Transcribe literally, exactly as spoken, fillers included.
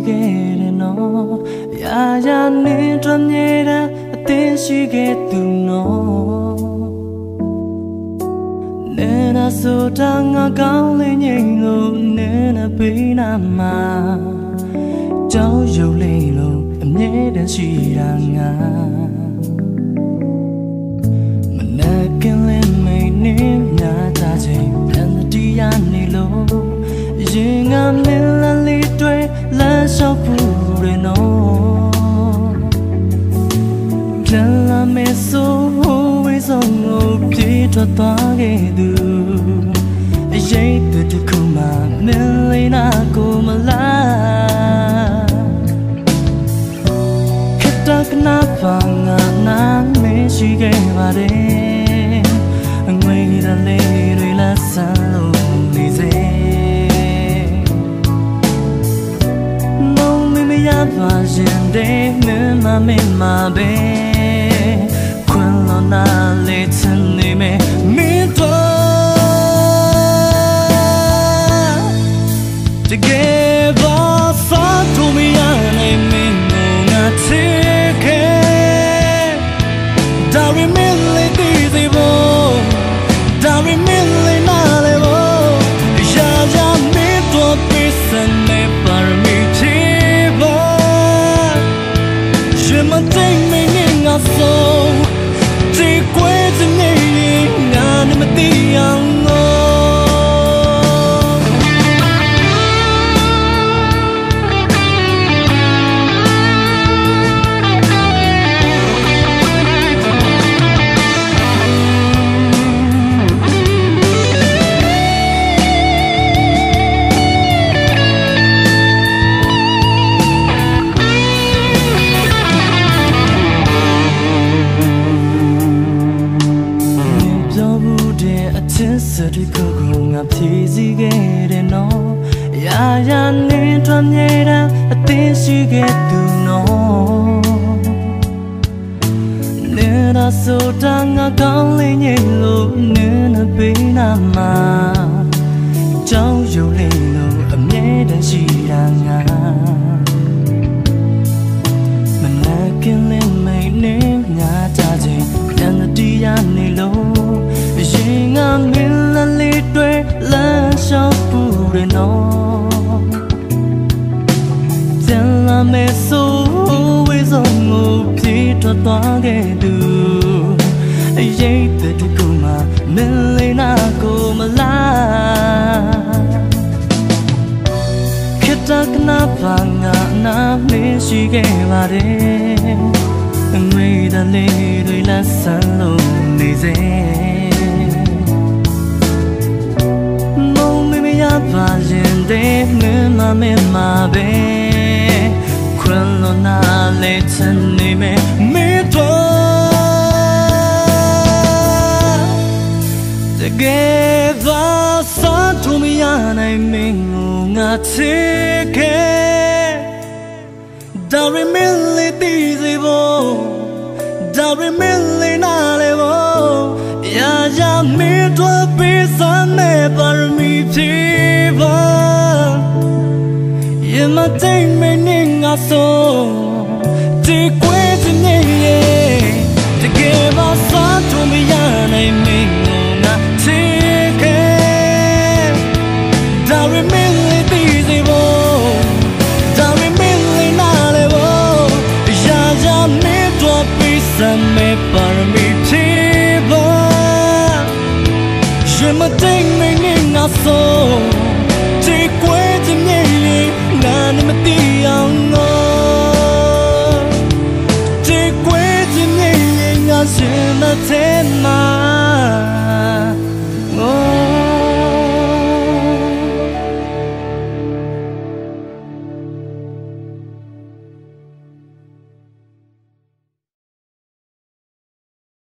ခဲ့နော်ရာရာနေတော့မြဲတမ်းအသိရှိခဲ့သူနော်နေနာဆိုတာငါကောင်းလေးငိမ့်လို့နေနာပေးနာမှာကြောက်ရွံ့လေးလို့အမြဲတမ်းရှိတာငါမနာကင်းလေးမိန်နေများတာချင်းပြန်တရားနေလို့ရင်ငါမင်းလာလေးတွေလမ်းလျှောက်ဖို့ရနော်ပြန်လာမယ်ဆိုဝေးဆုံးကိုပြေးထွက်သွားခဲ့သူအရေးတခုမှမင်းလေးနာကိုမလားခက်တကနာပါငါနာမရှိခဲ့ပါတယ်အငွေရလေးတွေလက်ဆန်းလို့နေစေရပါရင်တဲ့မင်းမမင်းမပဲခွန်လောနာလေးချင်နေမယ်မင်းတို့တကယ်ပါစားလို့မရနိုင်မင်းတို့ငါချစ်ခဲ့ဒါရီမင်းလေးဒီစီဘောဒါရီမင်းလေးနာလေဘောရာရာမင်းတို့ပြစနေပါရမီTake me in a soul, take away the name, and I'm the young. Sadi kogunga pisi gere no ya ya ne twa mye da athi shi ge tu no ne da so ta nga kaung le nyin lo ne na pe na ma chao yu le lo a mye dan shi da nga ma na kin le mai ne nya ta chin yan ti ya ne lo yin nga min laလေးတွေလမ်းလျှောက်ဖို့ရနော်ပြန်လာမယ်ဆိုဝေးဆုံးကိုပြေးထွက်သွားခဲ့သူအရေးတခုမှမင်းလေးနာကိုမလားခက်တကနာပါငါနာမရှိခဲ့ပါတယ်ငွေတလေးတွေလက်ဆန်းလို့နေစေရပါရင်တဲ့မင်းမမင်းမပဲခွန်လို့နာလေးချင်နေမယ်မင်းတို့တကယ်ပါစားလို့မရနိုင်မင်းကိုငါချစ်ခဲ့ဒါရီမင်းလေးတည်စီဖို့ဒါရီမင်းလေးနာလေဖို့ရာရာမင်းတို့ပေးစမ်းနေပါရမီဖြေပါရင်မတိတ်မင်းငါဆိုဒီ